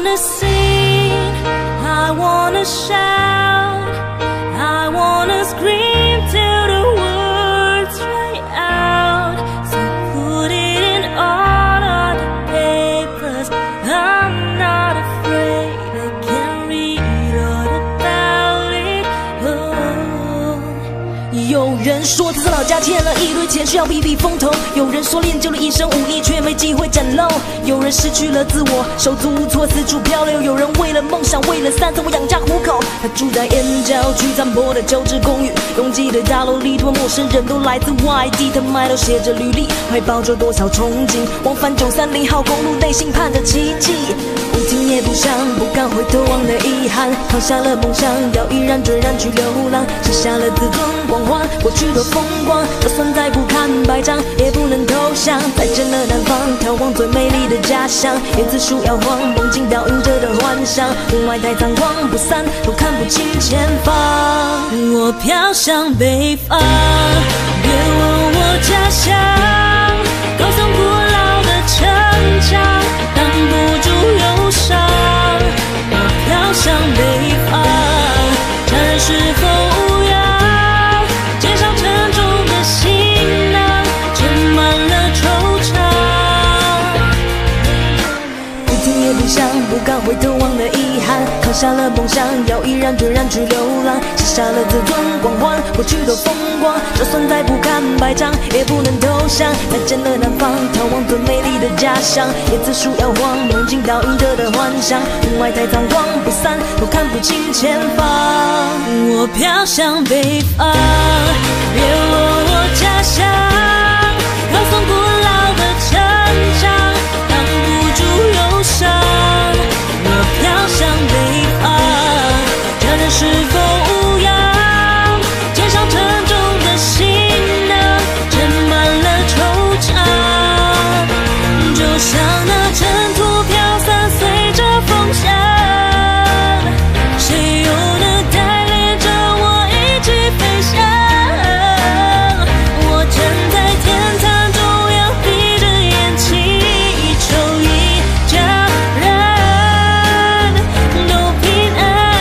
wanna sing, I wanna shout, I wanna scream till the words dry out. So put it in all of the papers. I'm not afraid, I can read all about it. Oh. 有人说他在老家欠了一堆钱，需要避避风头。有人说练就了一身武艺，却没机会展露。有人失去了自我，手足无措，四处漂流。有人为了梦想，为了三餐，我养家糊口。他住在燕郊区残破的旧制公寓，拥挤的大楼里，多陌生人都来自外地。他埋头写着履历，怀抱着多少憧憬，往返930号公路，内心盼着奇迹。不听也不想，不敢回头望的遗憾，放下了梦想，要毅然决然去流浪，卸下了自尊光环，过去的风光，就算再不堪百丈，也不能投降。再见了南方，眺望最美丽的家乡，叶子树摇晃，梦境倒映着的幻想，雾霾太张狂，不散都看不清前方。我飘向北方，别问我家乡，高耸古老的城墙，挡不住忧伤。我飘向北方，家人是否无恙？肩上沉重的行囊，盛满了惆怅。不听也不想，不敢回头望的遗憾，扛下了梦想，要毅然决然去流浪，卸下了自尊光环，过去的风光，就算再不堪百丈，也不能投降。再见了南方，眺望最美丽的家乡，叶子树摇晃，梦境倒映着的幻想，雾霾太张狂，不散都看不清前方。我飘向北方，别问我家乡，高耸古老的城墙，挡不住忧伤。我飘向北方，家人是否无恙？肩上沉重的行囊，盛满了惆怅。就像那尘土飘散，随着风向，谁又能带领着我一起飞翔？我站在天坛中央，闭着眼祈求一家人都平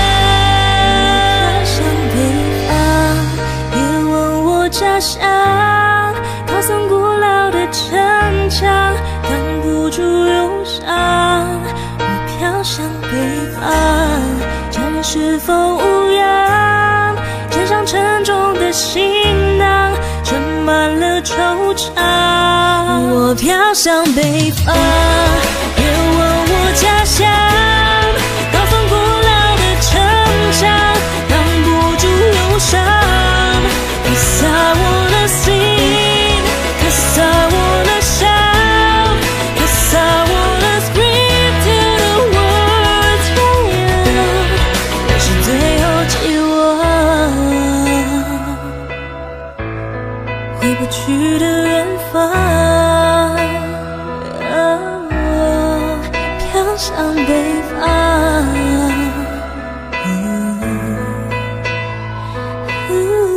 安。向北方，别问我家乡，高耸古老的城墙，挡不住忧伤。我飘向北方，家人是否无恙？肩上沉重的行囊，盛满了惆怅。我飘向北方，别问我家乡，高耸古老的城墙，挡不住忧伤。Cause I wanna sing, cause I wanna shout, cause I wanna scream till the words dry out。那是最后期望，回不去的远方。飘向北方。